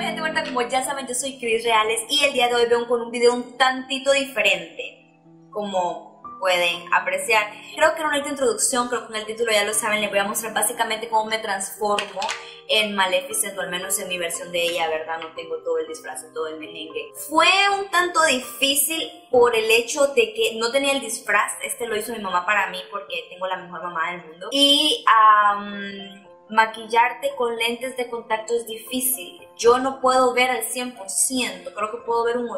gente bonita, como ya saben, yo soy Cris Reales y el día de hoy vengo con un video un tantito diferente, como pueden apreciar. Creo que no necesito introducción, creo que con el título ya lo saben, les voy a mostrar básicamente cómo me transformo en Maleficent, o al menos en mi versión de ella, ¿verdad? No tengo todo el disfraz, todo el merengue. Fue un tanto difícil por el hecho de que no tenía el disfraz, este lo hizo mi mamá para mí porque tengo la mejor mamá del mundo. Y maquillarte con lentes de contacto es difícil. Yo no puedo ver al 100%, creo que puedo ver un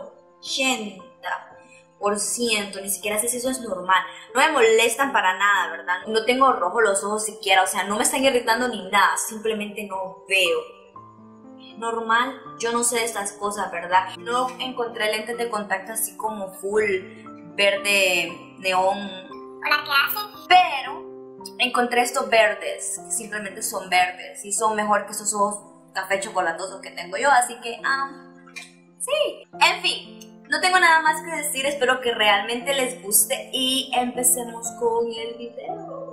80%, ni siquiera sé si eso es normal. No me molestan para nada, ¿verdad? No tengo rojo los ojos siquiera, o sea, no me están irritando ni nada, simplemente no veo. Normal, yo no sé de estas cosas, ¿verdad? No encontré lentes de contacto así como full verde neón, Hola, ¿qué hace? pero encontré estos verdes, que simplemente son verdes y son mejor que esos ojos café chocolatosos que tengo yo, así que, sí. En fin, no tengo nada más que decir, espero que realmente les guste y empecemos con el video.